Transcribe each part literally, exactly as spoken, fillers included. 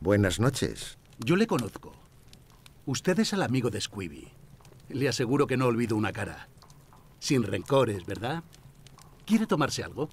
Buenas noches. Yo le conozco. Usted es el amigo de Squibby. Le aseguro que no olvido una cara. Sin rencores, ¿verdad? ¿Quiere tomarse algo?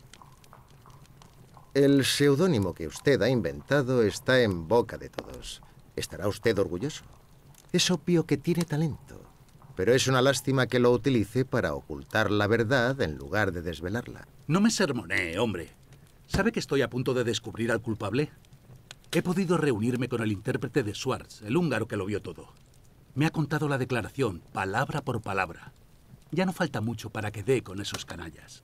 El seudónimo que usted ha inventado está en boca de todos. ¿Estará usted orgulloso? Es obvio que tiene talento, pero es una lástima que lo utilice para ocultar la verdad en lugar de desvelarla. No me sermonee, hombre. ¿Sabe que estoy a punto de descubrir al culpable? He podido reunirme con el intérprete de Schwartz, el húngaro que lo vio todo. Me ha contado la declaración, palabra por palabra. Ya no falta mucho para que dé con esos canallas.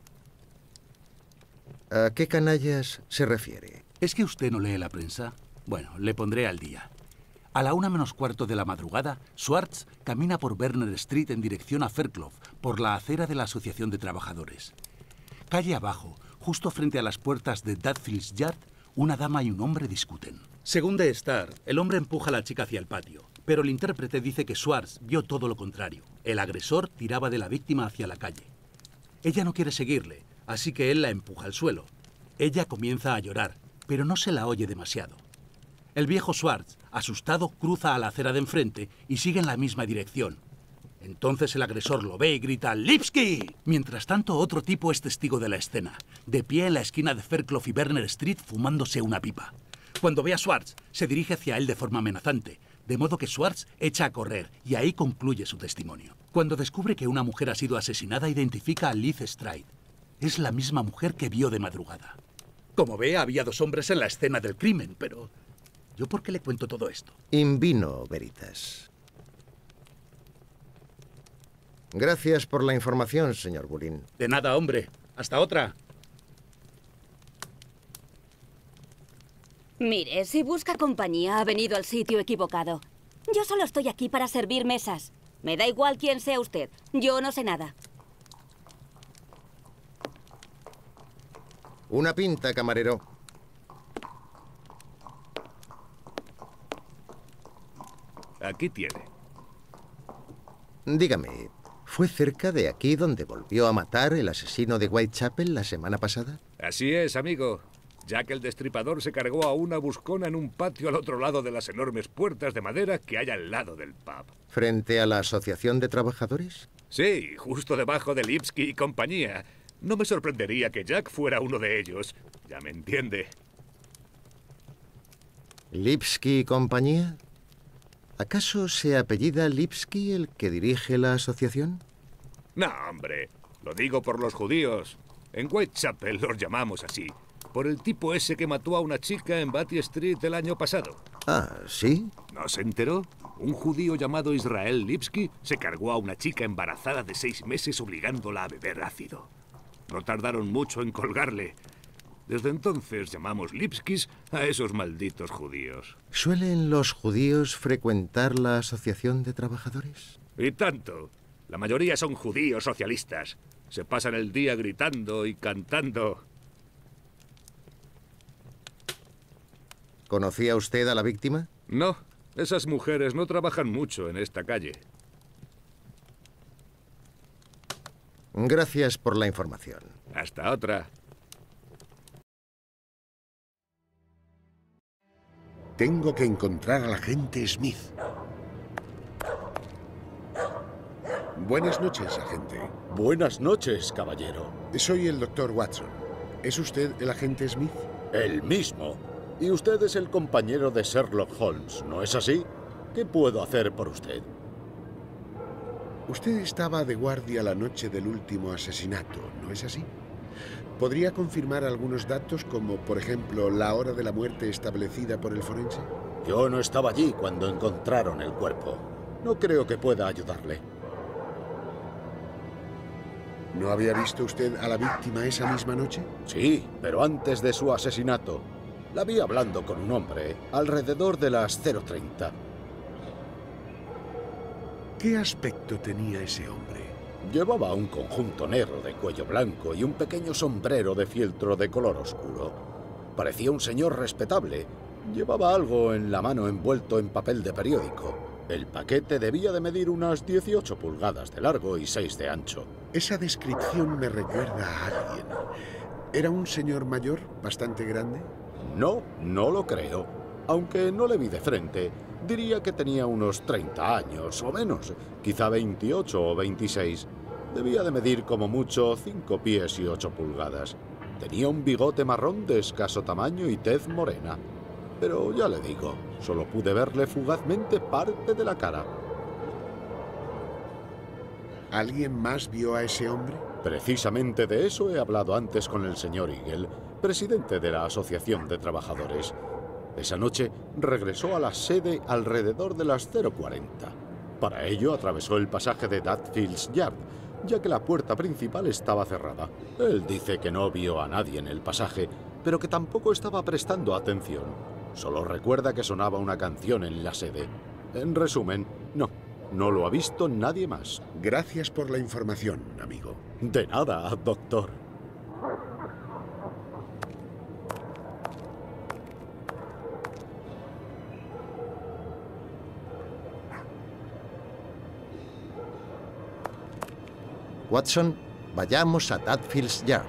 ¿A qué canallas se refiere? ¿Es que usted no lee la prensa? Bueno, le pondré al día. A la una menos cuarto de la madrugada, Schwartz camina por Werner Street en dirección a Fairclough, por la acera de la Asociación de Trabajadores. Calle abajo, justo frente a las puertas de Dudfields Yard, una dama y un hombre discuten. Según The Star, el hombre empuja a la chica hacia el patio, pero el intérprete dice que Schwartz vio todo lo contrario. El agresor tiraba de la víctima hacia la calle. Ella no quiere seguirle, así que él la empuja al suelo. Ella comienza a llorar, pero no se la oye demasiado. El viejo Schwartz, asustado, cruza a la acera de enfrente y sigue en la misma dirección. Entonces el agresor lo ve y grita ¡Lipski! Mientras tanto, otro tipo es testigo de la escena, de pie en la esquina de Fairclough y Werner Street fumándose una pipa. Cuando ve a Schwartz, se dirige hacia él de forma amenazante, de modo que Schwartz echa a correr y ahí concluye su testimonio. Cuando descubre que una mujer ha sido asesinada, identifica a Liz Stride. Es la misma mujer que vio de madrugada. Como ve, había dos hombres en la escena del crimen, pero... ¿yo por qué le cuento todo esto? In vino veritas. Gracias por la información, señor Bulin. De nada, hombre. Hasta otra. Mire, si busca compañía, ha venido al sitio equivocado. Yo solo estoy aquí para servir mesas. Me da igual quién sea usted. Yo no sé nada. Una pinta, camarero. Aquí tiene. Dígame, ¿fue cerca de aquí donde volvió a matar el asesino de Whitechapel la semana pasada? Así es, amigo. Jack el Destripador se cargó a una buscona en un patio al otro lado de las enormes puertas de madera que hay al lado del pub. ¿Frente a la Asociación de Trabajadores? Sí, justo debajo de Lipski y compañía. No me sorprendería que Jack fuera uno de ellos. Ya me entiende. ¿Lipski y compañía? ¿Acaso se apellida Lipski el que dirige la asociación? No, hombre. Lo digo por los judíos. En Whitechapel los llamamos así. Por el tipo ese que mató a una chica en Batty Street el año pasado. Ah, ¿sí? ¿No se enteró? Un judío llamado Israel Lipski se cargó a una chica embarazada de seis meses obligándola a beber ácido. No tardaron mucho en colgarle. Desde entonces llamamos Lipskis a esos malditos judíos. ¿Suelen los judíos frecuentar la Asociación de Trabajadores? Y tanto. La mayoría son judíos socialistas. Se pasan el día gritando y cantando. ¿Conocía usted a la víctima? No, esas mujeres no trabajan mucho en esta calle. Gracias por la información. Hasta otra. Tengo que encontrar al agente Smith. Buenas noches, agente. Buenas noches, caballero. Soy el doctor Watson. ¿Es usted el agente Smith? El mismo. Y usted es el compañero de Sherlock Holmes, ¿no es así? ¿Qué puedo hacer por usted? Usted estaba de guardia la noche del último asesinato, ¿no es así? ¿Podría confirmar algunos datos, como, por ejemplo, la hora de la muerte establecida por el forense? Yo no estaba allí cuando encontraron el cuerpo. No creo que pueda ayudarle. ¿No había visto usted a la víctima esa misma noche? Sí, pero antes de su asesinato. La vi hablando con un hombre alrededor de las cero treinta. ¿Qué aspecto tenía ese hombre? Llevaba un conjunto negro de cuello blanco y un pequeño sombrero de fieltro de color oscuro. Parecía un señor respetable. Llevaba algo en la mano envuelto en papel de periódico. El paquete debía de medir unas dieciocho pulgadas de largo y seis de ancho. Esa descripción me recuerda a alguien. ¿Era un señor mayor, bastante grande? No, no lo creo. Aunque no le vi de frente, diría que tenía unos treinta años o menos, quizá veintiocho o veintiséis. Debía de medir como mucho cinco pies y ocho pulgadas. Tenía un bigote marrón de escaso tamaño y tez morena. Pero ya le digo, solo pude verle fugazmente parte de la cara. ¿Alguien más vio a ese hombre? Precisamente de eso he hablado antes con el señor Eagle, presidente de la Asociación de Trabajadores. Esa noche regresó a la sede alrededor de las cero cuarenta. Para ello atravesó el pasaje de Dudfields Yard, ya que la puerta principal estaba cerrada. Él dice que no vio a nadie en el pasaje, pero que tampoco estaba prestando atención. Solo recuerda que sonaba una canción en la sede. En resumen, no, no lo ha visto nadie más. Gracias por la información, amigo. De nada, doctor. Watson, vayamos a Dudfields Yard.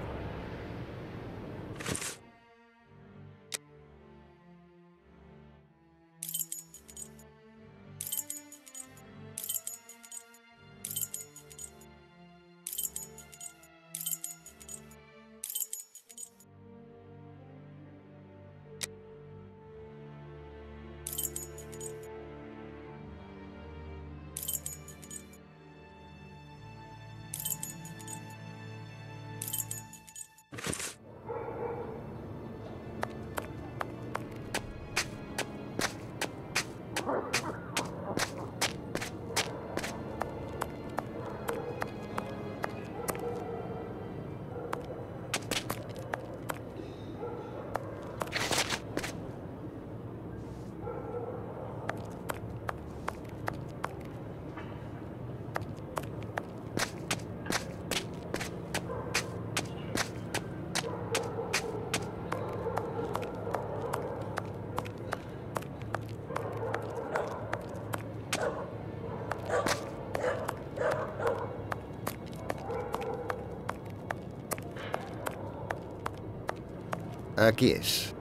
Aquí es.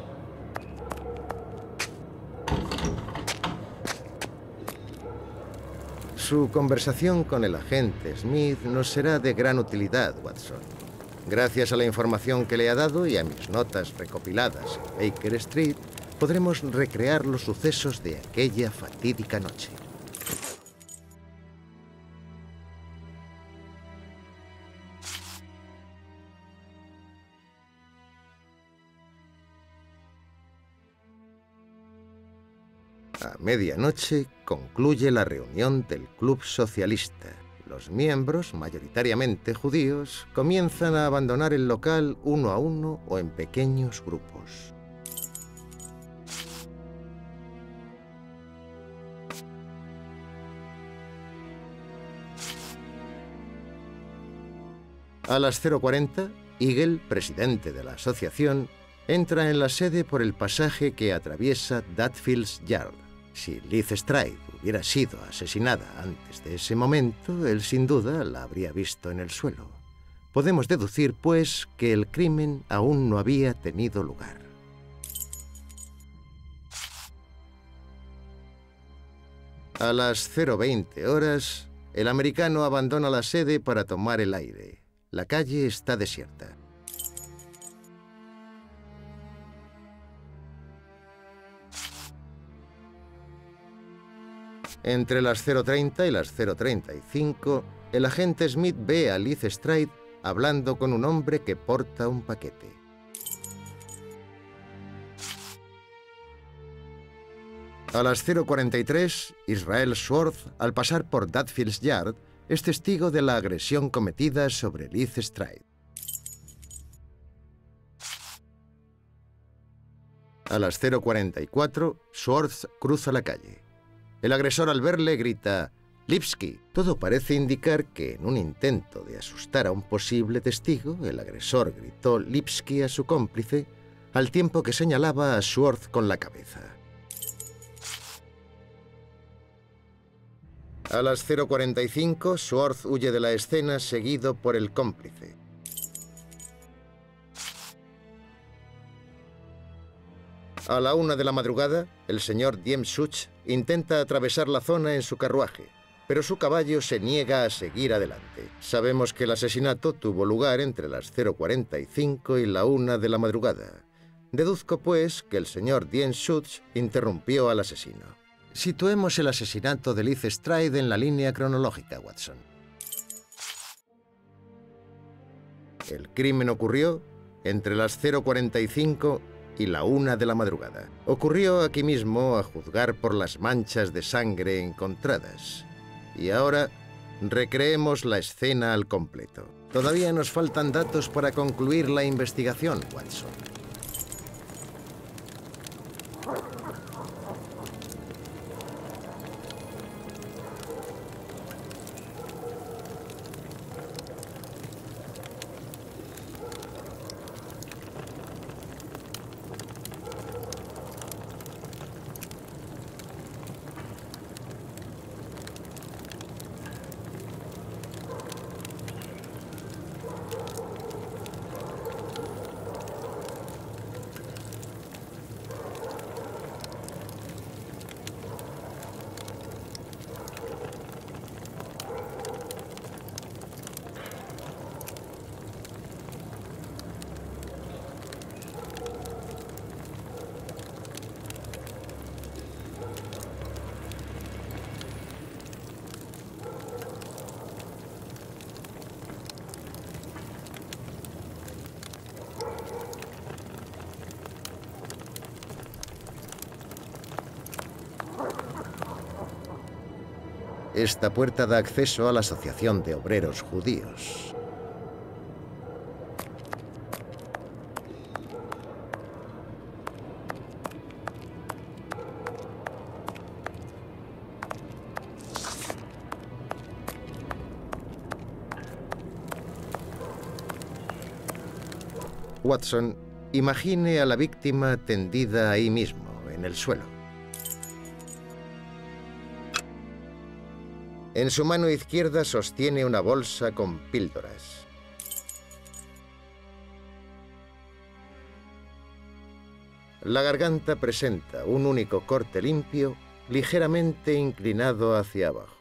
Su conversación con el agente Smith nos será de gran utilidad, Watson. Gracias a la información que le ha dado y a mis notas recopiladas en Baker Street, podremos recrear los sucesos de aquella fatídica noche. A medianoche concluye la reunión del Club Socialista. Los miembros, mayoritariamente judíos, comienzan a abandonar el local uno a uno o en pequeños grupos. A las cero cuarenta, Eagle, presidente de la asociación, entra en la sede por el pasaje que atraviesa Dudfields Yard. Si Liz Stride hubiera sido asesinada antes de ese momento, él sin duda la habría visto en el suelo. Podemos deducir, pues, que el crimen aún no había tenido lugar. A las cero veinte horas, el americano abandona la sede para tomar el aire. La calle está desierta. Entre las cero treinta y las cero treinta y cinco, el agente Smith ve a Liz Stride hablando con un hombre que porta un paquete. A las cero cuarenta y tres, Israel Schwartz, al pasar por Dudfields Yard, es testigo de la agresión cometida sobre Liz Stride. A las cero cuarenta y cuatro, Schwartz cruza la calle. El agresor, al verle, grita «Lipski». Todo parece indicar que, en un intento de asustar a un posible testigo, el agresor gritó «Lipski» a su cómplice, al tiempo que señalaba a Schwartz con la cabeza. A las cero cuarenta y cinco, Schwartz huye de la escena seguido por el cómplice. A la una de la madrugada, el señor Diem Such intenta atravesar la zona en su carruaje, pero su caballo se niega a seguir adelante. Sabemos que el asesinato tuvo lugar entre las cero cuarenta y cinco y la una de la madrugada. Deduzco, pues, que el señor Diem Such interrumpió al asesino. Situemos el asesinato de Liz Stride en la línea cronológica, Watson. El crimen ocurrió entre las cero cuarenta y cinco y la una de la madrugada. Ocurrió aquí mismo, a juzgar por las manchas de sangre encontradas. Y ahora recreemos la escena al completo. Todavía nos faltan datos para concluir la investigación, Watson. Esta puerta da acceso a la Asociación de Obreros Judíos. Watson, imagine a la víctima tendida ahí mismo, en el suelo. En su mano izquierda sostiene una bolsa con píldoras. La garganta presenta un único corte limpio, ligeramente inclinado hacia abajo.